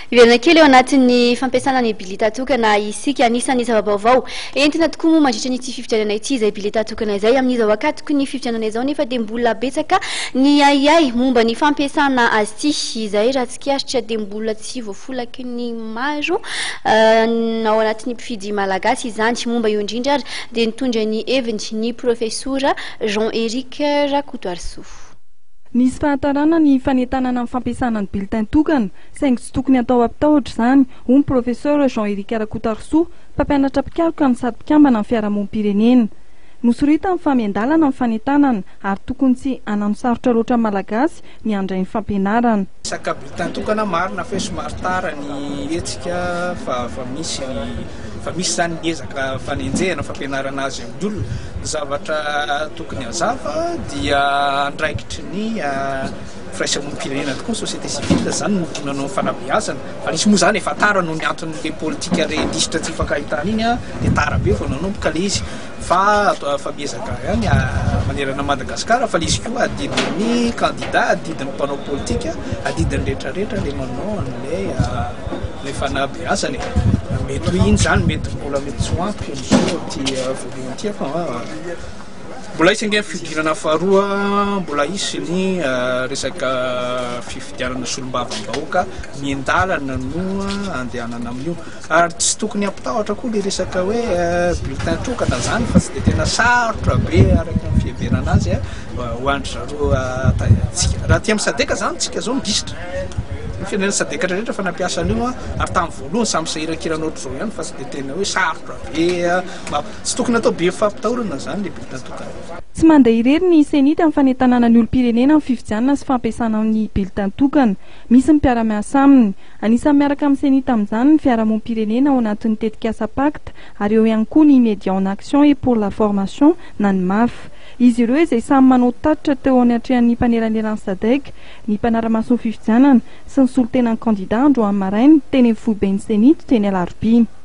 Iverina kely eo anatin'ny fampiasana ny bileta tokana isika anisan'ny zava-baovao entina tokoa moa mandritra ny fifidianana ity izay bileta tokana izay amin'izao ankatoky ny fifidianana izao nefa dia mbola betsaka ny ahiahy momba ny fampiasana azy ity izay raha tsikaritra dia mbola tsy voafolaky ny maro ao anatin'ny mpifidy Malagasy izany momba io indrindra ary dia nitondra ny heviny ny profesora Jean Eric Rakotoarisoa. Nisy fahatarana ny fanentanana amin'ny fampiasana ny bileta tokana saingy tsy tokony atao ampitahotra izany hoy profesora Jean Eric Rakotoarisoa mpampianatra mpikaroka ny sady mpikambana amin'ny fiarahamonim-pirenena. Nosorita amin'ny famendalana amin'ny fanentanana ary tokony tsy ananosaritra loatra Malagasy ny handray ny fampianarana. Saka bileta tokana marina fa somary tara ny etsika fa misy zany ezaka fanenjehana fampianarana azy amin'ny olona. Zavatra tokony hazava dia andraikitry ny firaisamonim-pirenena tokoa ny société civile zany nanao fanabeazana fa nisy moa zany efa tara noho ny anton'le politika redisitra tsy fankahitana iny dia tara be vao nanomboka le izy fa biezaka ihany manerana Madagasikara fa le izy koa adidin'ny candidat adidin'ny mpanao politika adidin'ny rehetrarehetra le manao an'le fanabeazana mety iny zany mety mbola mety tsy ampy am'izao ty voalohany ty fa mbola isy ange fifidianana faharoa mbola isy ny resaka fifidianana solombavam-bahoaka miendalana no andehanana amin'io ary tsy tokony ampitahotra koa le resaka hoe bulletin tokana zany fa tsy dia tena sarotra be araka amin'ny fiheverana azy ho andry zareo tatsika raha ty amin'ny sadeka zany tsika zao midisitra firenena sadekatra rehetra fa nampiasa an'io ary tamin'ny voalohany samy sahiran-kirana ohatr'izao ihany fa tsy dia tena hoe sarotra be tsy tokony atao be fampitahorana zany le bileta tokana. Tsy mandeha irery ny senity amin'ny fanentanana ny olom-pirenena amin'ny fifidianana sy fampiasana amin'ny bileta tokana. Misy ny mpiara-miasa aminy. Anisan'ny miaraka amin'ny senity amin'izany ny fiarahamonim-pirenena ao anatin'ny tetikasa pacte ary eo ihany koa ny média en action et pour la formation na ny Maf. Izy ireo izay samy manao tatitra teo anatrehan'ny mpanelanelan'ny sadek ny mpanara-maso ny fifidianana sy ny solotenan'ny candidat andro amin'ny maraina teny amin'ny foiben'ny senity teny alarobia.